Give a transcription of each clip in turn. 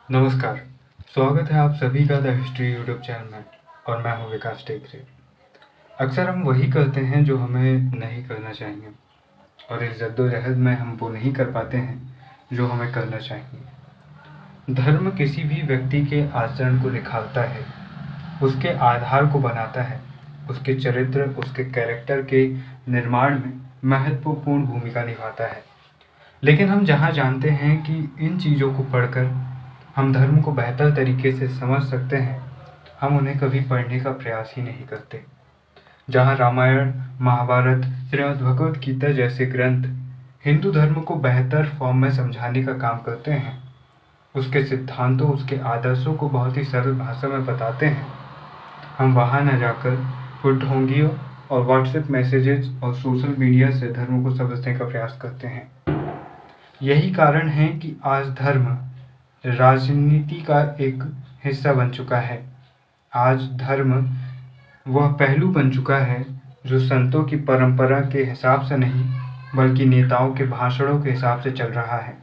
नमस्कार। स्वागत है आप सभी का द हिस्ट्री यूट्यूब चैनल में और मैं हूं विकास टेकरे। अक्सर हम वही करते हैं जो हमें नहीं करना चाहिए और इस जद्दोजहद में हम वो नहीं कर पाते हैं जो हमें करना चाहिए। धर्म किसी भी व्यक्ति के आचरण को निखारता है, उसके आधार को बनाता है, उसके चरित्र, उसके कैरेक्टर के निर्माण में महत्वपूर्ण भूमिका निभाता है। लेकिन हम जहाँ जानते हैं कि इन चीज़ों को पढ़कर हम धर्म को बेहतर तरीके से समझ सकते हैं, हम उन्हें कभी पढ़ने का प्रयास ही नहीं करते। जहाँ रामायण, महाभारत, श्रीमद् भगवद गीता जैसे ग्रंथ हिंदू धर्म को बेहतर फॉर्म में समझाने का काम करते हैं, उसके सिद्धांतों, उसके आदर्शों को बहुत ही सरल भाषा में बताते हैं, हम वहाँ न जाकर ढोंगियों और व्हाट्सएप मैसेजेस और सोशल मीडिया से धर्म को समझने का प्रयास करते हैं। यही कारण है कि आज धर्म राजनीति का एक हिस्सा बन चुका है। आज धर्म वह पहलू बन चुका है जो संतों की परंपरा के हिसाब से नहीं बल्कि नेताओं के भाषणों के हिसाब से चल रहा है।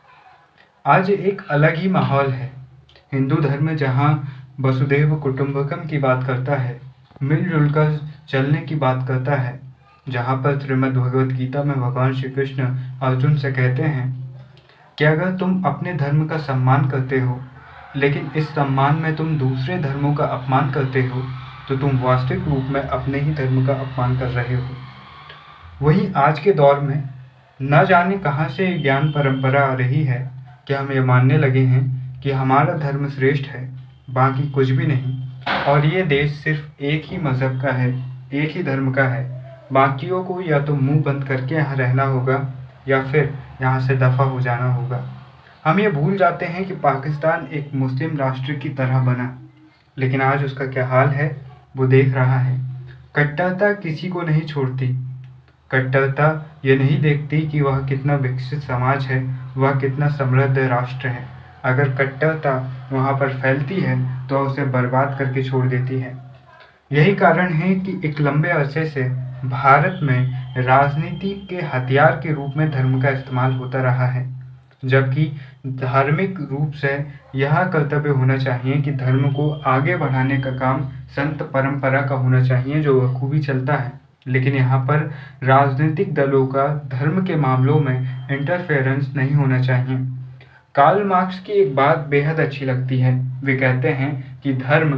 आज एक अलग ही माहौल है। हिंदू धर्म जहाँ वसुधैव कुटुंबकम की बात करता है, मिलजुल कर चलने की बात करता है, जहाँ पर श्रीमद् भगवद गीता में भगवान श्री कृष्ण अर्जुन से कहते हैं कि अगर तुम अपने धर्म का सम्मान करते हो लेकिन इस सम्मान में तुम दूसरे धर्मों का अपमान करते हो तो तुम वास्तविक रूप में अपने ही धर्म का अपमान कर रहे हो। वहीं आज के दौर में न जाने कहाँ से ज्ञान परंपरा आ रही है कि हम ये मानने लगे हैं कि हमारा धर्म श्रेष्ठ है, बाकी कुछ भी नहीं, और ये देश सिर्फ एक ही मज़हब का है, एक ही धर्म का है, बाकियों को या तो मुंह बंद करके यहाँ रहना होगा या फिर यहाँ से दफ़ा हो जाना होगा। हम ये भूल जाते हैं कि पाकिस्तान एक मुस्लिम राष्ट्र की तरह बना, लेकिन आज उसका क्या हाल है वो देख रहा है। कट्टरता किसी को नहीं छोड़ती। कट्टरता ये नहीं देखती कि वह कितना विकसित समाज है, वह कितना समृद्ध राष्ट्र है। अगर कट्टरता वहाँ पर फैलती है तो उसे बर्बाद करके छोड़ देती है। यही कारण है कि एक लंबे अरसे से भारत में राजनीति के हथियार के रूप में धर्म का इस्तेमाल होता रहा है, जबकि धार्मिक रूप से यह कर्तव्य होना चाहिए कि धर्म को आगे बढ़ाने का काम संत परंपरा का होना चाहिए जो बखूबी चलता है। लेकिन यहाँ पर राजनीतिक दलों का धर्म के मामलों में इंटरफेरेंस नहीं होना चाहिए। कार्ल मार्क्स की एक बात बेहद अच्छी लगती है। वे कहते हैं कि धर्म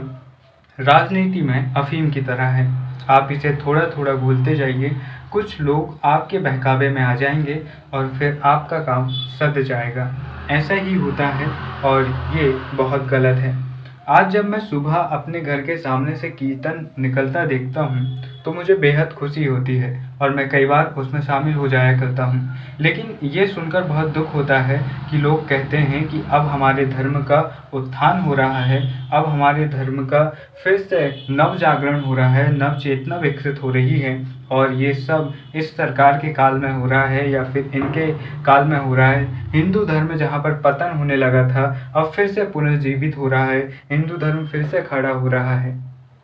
राजनीति में अफीम की तरह है, आप इसे थोड़ा थोड़ा घोलते जाइए, कुछ लोग आपके बहकावे में आ जाएंगे और फिर आपका काम सध जाएगा। ऐसा ही होता है और ये बहुत गलत है। आज जब मैं सुबह अपने घर के सामने से कीर्तन निकलता देखता हूँ तो मुझे बेहद खुशी होती है और मैं कई बार उसमें शामिल हो जाया करता हूँ। लेकिन ये सुनकर बहुत दुख होता है कि लोग कहते हैं कि अब हमारे धर्म का उत्थान हो रहा है, अब हमारे धर्म का फिर से नव जागरण हो रहा है, नव चेतना विकसित हो रही है, और ये सब इस सरकार के काल में हो रहा है या फिर इनके काल में हो रहा है। हिंदू धर्म जहाँ पर पतन होने लगा था अब फिर से पुनर्जीवित हो रहा है, हिंदू धर्म फिर से खड़ा हो रहा है।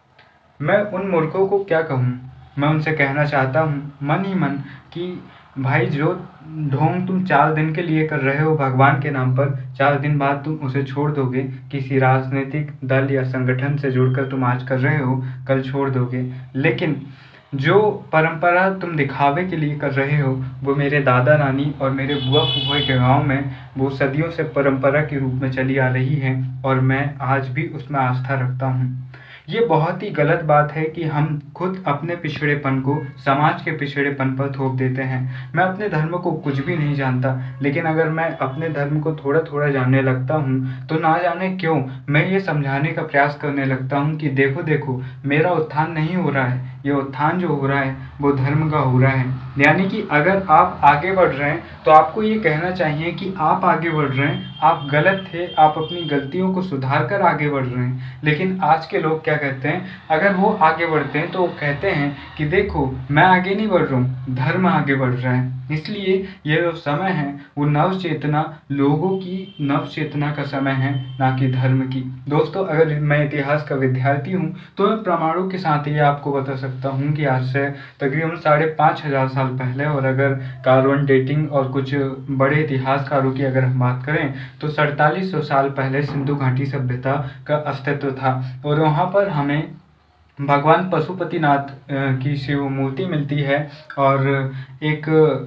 मैं उन मूर्खों को क्या कहूँ? मैं उनसे कहना चाहता हूँ मन ही मन कि भाई, जो ढोंग तुम 4 दिन के लिए कर रहे हो भगवान के नाम पर, 4 दिन बाद तुम उसे छोड़ दोगे। किसी राजनीतिक दल या संगठन से जुड़कर तुम आज कर रहे हो, कल छोड़ दोगे। लेकिन जो परंपरा तुम दिखावे के लिए कर रहे हो वो मेरे दादा नानी और मेरे बुआ फूफे के गांव में वो सदियों से परंपरा के रूप में चली आ रही है और मैं आज भी उसमें आस्था रखता हूँ। ये बहुत ही गलत बात है कि हम खुद अपने पिछड़ेपन को समाज के पिछड़ेपन पर थोप देते हैं। मैं अपने धर्म को कुछ भी नहीं जानता, लेकिन अगर मैं अपने धर्म को थोड़ा थोड़ा जानने लगता हूँ तो ना जाने क्यों मैं ये समझाने का प्रयास करने लगता हूँ कि देखो देखो, मेरा उत्थान नहीं हो रहा है, ये उत्थान जो हो रहा है वो धर्म का हो रहा है। यानी कि अगर आप आगे बढ़ रहे हैं तो आपको ये कहना चाहिए कि आप आगे बढ़ रहे हैं, आप गलत थे, आप अपनी गलतियों को सुधार कर आगे बढ़ रहे हैं। लेकिन आज के लोग क्या कहते हैं, अगर वो आगे बढ़ते हैं तो वो कहते हैं कि देखो मैं आगे नहीं बढ़ रहा हूँ, धर्म आगे बढ़ रहा है। इसलिए ये जो समय है वो नव चेतना, लोगों की नव चेतना का समय है, ना कि धर्म की। दोस्तों, अगर मैं इतिहास का विद्यार्थी हूँ तो मैं प्रमाणों के साथ ये आपको बता सकता सकता हूँ कि आज से तकरीबन 5,500 साल पहले, और अगर कार्बन डेटिंग और कुछ बड़े इतिहासकारों की अगर हम बात करें तो 4700 साल पहले सिंधु घाटी सभ्यता का अस्तित्व था। और वहाँ पर हमें भगवान पशुपतिनाथ की शिव मूर्ति मिलती है और एक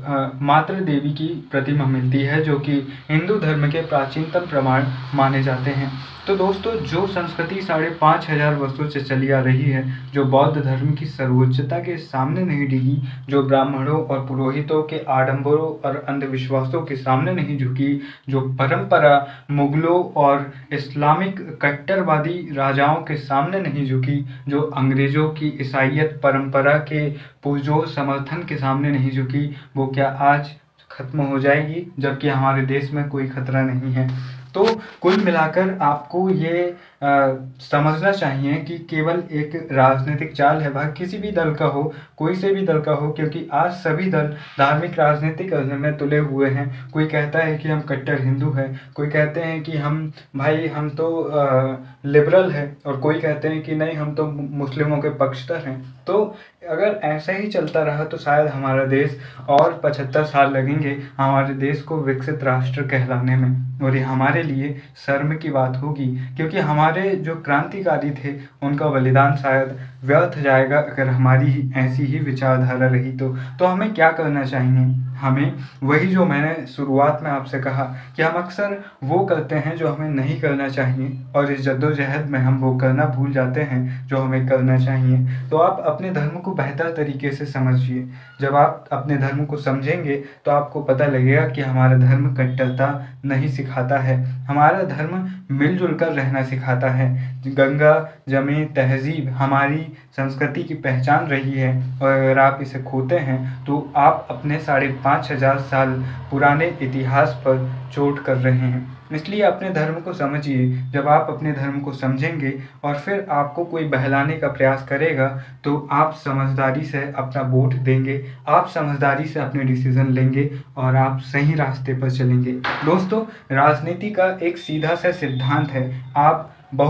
मातृ देवी की प्रतिमा मिलती है, जो कि हिंदू धर्म के प्राचीनतम प्रमाण माने जाते हैं। तो दोस्तों, जो संस्कृति 5,500 वर्षों से चली आ रही है, जो बौद्ध धर्म की सर्वोच्चता के सामने नहीं डिगी, जो ब्राह्मणों और पुरोहितों के आडंबरों और अंधविश्वासों के सामने नहीं झुकी, जो परंपरा मुगलों और इस्लामिक कट्टरवादी राजाओं के सामने नहीं झुकी, जो अंग्रेजों की ईसाईयत परंपरा के पुरजोर समर्थन के सामने नहीं झुकी, वो क्या आज खत्म हो जाएगी, जबकि हमारे देश में कोई खतरा नहीं है। तो कुल मिलाकर आपको ये समझना चाहिए कि केवल एक राजनीतिक चाल है, वह किसी भी दल का हो, कोई से भी दल का हो, क्योंकि आज सभी दल धार्मिक राजनीति करने में तुले हुए हैं। कोई कहता है कि हम कट्टर हिंदू हैं, कोई कहते हैं कि हम तो लिबरल हैं, और कोई कहते हैं कि नहीं, हम तो मुस्लिमों के पक्षधर हैं। तो अगर ऐसा ही चलता रहा तो शायद हमारा देश और 75 साल लगेंगे हमारे देश को विकसित राष्ट्र कहलाने में, और ये हमारे लिए शर्म की बात होगी, क्योंकि हमारे जो क्रांतिकारी थे उनका बलिदान शायद व्यर्थ जाएगा अगर हमारी ऐसी ही विचारधारा रही तो हमें क्या करना चाहिए? हमें वही जो मैंने शुरुआत में आपसे कहा कि हम अक्सर वो करते हैं जो हमें नहीं करना चाहिए, और इस जद्दोजहद में हम वो करना भूल जाते हैं जो हमें करना चाहिए। तो आप अपने धर्म को बेहतर तरीके से समझिए। जब आप अपने धर्म को समझेंगे तो आपको पता लगेगा कि हमारा धर्म कट्टरता नहीं सिखाता है, हमारा धर्म मिलजुल कर रहना सिखाता है। गंगा जमीन तहजीब हमारी संस्कृति की पहचान रही है, और अगर आप इसे खोते हैं तो आप अपने 5,500 साल पुराने इतिहास पर चोट कर रहे हैं। इसलिए अपने धर्म को समझिए। जब आप अपने धर्म को समझेंगे और फिर आपको कोई बहलाने का प्रयास करेगा तो आप समझदारी से अपना वोट देंगे, आप समझदारी से अपने डिसीजन लेंगे, और आप सही रास्ते पर चलेंगे। दोस्तों, राजनीति का एक सीधा सा सिद्धांत है, आप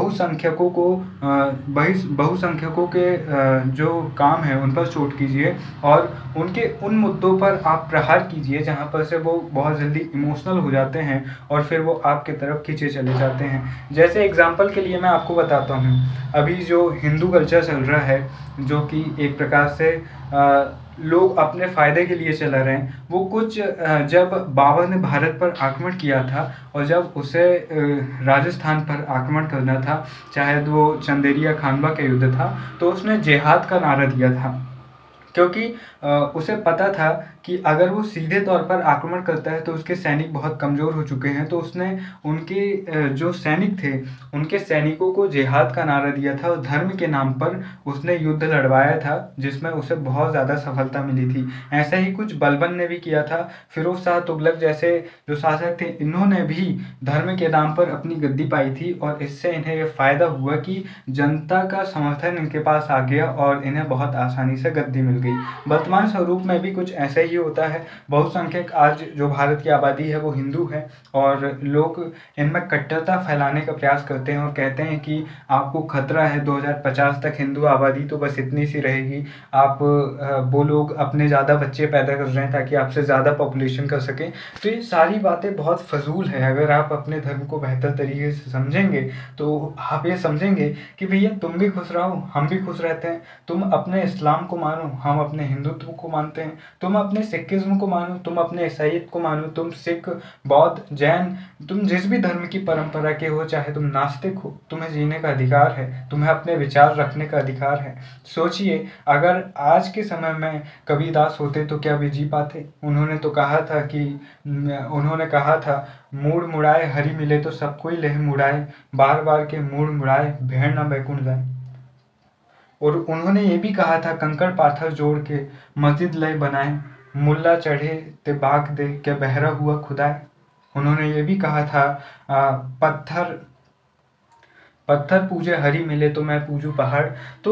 बहुसंख्यकों के जो काम है उन पर चोट कीजिए, और उनके उन मुद्दों पर आप प्रहार कीजिए जहां पर से वो बहुत जल्दी इमोशनल हो जाते हैं और फिर वो आपके तरफ खींचे चले जाते हैं। जैसे एग्जांपल के लिए मैं आपको बताता हूँ, अभी जो हिंदू कल्चर चल रहा है, जो कि एक प्रकार से लोग अपने फ़ायदे के लिए चला रहे हैं, वो कुछ जब बाबर ने भारत पर आक्रमण किया था और जब उसे राजस्थान पर आक्रमण करना था, चाहे वो चंदेरिया खानवा का युद्ध था, तो उसने जिहाद का नारा दिया था, क्योंकि उसे पता था कि अगर वो सीधे तौर पर आक्रमण करता है तो उसके सैनिक बहुत कमज़ोर हो चुके हैं। तो उसने उनके जो सैनिक थे उनके सैनिकों को जिहाद का नारा दिया था, और धर्म के नाम पर उसने युद्ध लड़वाया था, जिसमें उसे बहुत ज़्यादा सफलता मिली थी। ऐसा ही कुछ बलबन ने भी किया था। फिरोज शाह तुगलक जैसे जो शासक थे, इन्होंने भी धर्म के नाम पर अपनी गद्दी पाई थी, और इससे इन्हें यह फ़ायदा हुआ कि जनता का समर्थन इनके पास आ गया और इन्हें बहुत आसानी से गद्दी मिल गई। वर्तमान स्वरूप में भी कुछ ऐसा ही होता है। बहुसंख्यक आज जो भारत की आबादी है वो हिंदू है, और लोग इनमें कट्टरता फैलाने का प्रयास करते हैं और कहते हैं कि आपको खतरा है, 2050 तक हिंदू आबादी तो बस इतनी सी रहेगी, आप वो लोग अपने ज़्यादा बच्चे पैदा कर रहे हैं ताकि आपसे ज़्यादा पॉपुलेशन कर सकें। तो ये सारी बातें बहुत फजूल है। अगर आप अपने धर्म को बेहतर तरीके से समझेंगे तो आप ये समझेंगे कि भैया तुम भी खुश रहो, हम भी खुश रहते हैं। तुम अपने इस्लाम को मानो, हम अपने हिंदुत्व को मानते हैं। तुम अपने सिखिज्म को मानो, तुम अपने ईसाईयत को मानो, तुम सिख, बौद्ध, जैन, तुम जिस भी धर्म की परंपरा के हो, चाहे तुम नास्तिक हो, तुम्हें जीने का अधिकार है, तुम्हें अपने विचार रखने का अधिकार है। सोचिए, अगर आज के समय में कबीरदास होते तो क्या वे जी पाते? उन्होंने कहा था मूड़ मुड़ाए हरि मिले तो सब कोई लेह मुड़ाए, बार बार के मूड़ मुड़ाए भेड़ न बैकुंठ जाए। और उन्होंने ये भी कहा था कंकड़ पाथर जोड़ के मस्जिद लय बनाए, मुल्ला चढ़े ते बाग दे क्या बहरा हुआ खुदाए। उन्होंने ये भी कहा था पत्थर पूजे हरि मिले तो मैं पूजू पहाड़। तो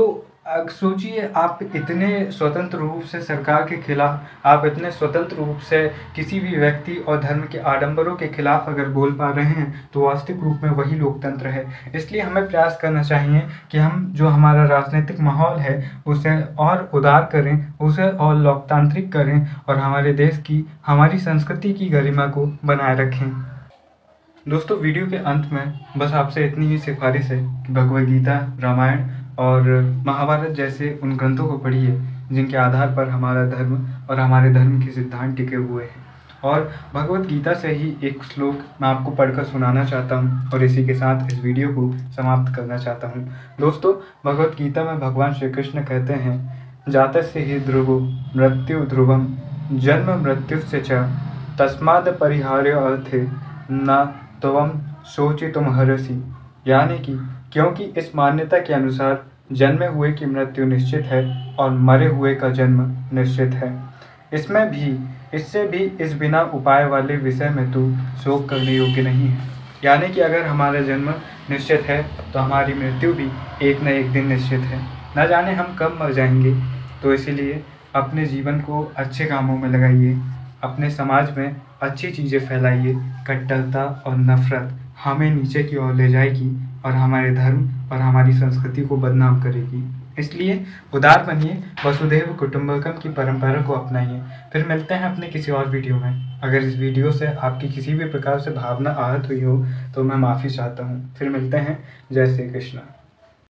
सोचिए, आप इतने स्वतंत्र रूप से सरकार के खिलाफ, आप इतने स्वतंत्र रूप से किसी भी व्यक्ति और धर्म के आडंबरों के खिलाफ अगर बोल पा रहे हैं तो वास्तविक रूप में वही लोकतंत्र है। इसलिए हमें प्रयास करना चाहिए कि हम जो हमारा राजनीतिक माहौल है उसे और उदार करें, उसे और लोकतांत्रिक करें और हमारे देश की, हमारी संस्कृति की गरिमा को बनाए रखें। दोस्तों, वीडियो के अंत में बस आपसे इतनी ही सिफारिश है कि भगवद गीता, रामायण और महाभारत जैसे उन ग्रंथों को पढ़िए जिनके आधार पर हमारा धर्म और हमारे धर्म के सिद्धांत टिके हुए हैं। और भगवद गीता से ही एक श्लोक मैं आपको पढ़कर सुनाना चाहता हूँ और इसी के साथ इस वीडियो को समाप्त करना चाहता हूँ। दोस्तों, भगवद गीता में भगवान श्री कृष्ण कहते हैं, जातस्य हि ध्रुवो मृत्यु ध्रुवम जन्म मृत्युश्च च तस्माद् परिहार्य अर्थे न त्वं शोचितुमर्हसि। यानी कि क्योंकि इस मान्यता के अनुसार जन्मे हुए की मृत्यु निश्चित है और मरे हुए का जन्म निश्चित है। इससे भी इस बिना उपाय वाले विषय में तू शोक करने योग्य नहीं है। यानी कि अगर हमारा जन्म निश्चित है तो हमारी मृत्यु भी एक न एक दिन निश्चित है। न जाने हम कब मर जाएंगे, तो इसीलिए अपने जीवन को अच्छे कामों में लगाइए, अपने समाज में अच्छी चीज़ें फैलाइए। कट्टरता और नफरत हमें नीचे की ओर ले जाएगी और हमारे धर्म और हमारी संस्कृति को बदनाम करेगी। इसलिए उदार बनिए, वसुधैव कुटुंबकम की परंपरा को अपनाइए। फिर मिलते हैं अपने किसी और वीडियो में। अगर इस वीडियो से आपकी किसी भी प्रकार से भावना आहत हुई हो तो मैं माफ़ी चाहता हूँ। फिर मिलते हैं। जय श्री कृष्ण।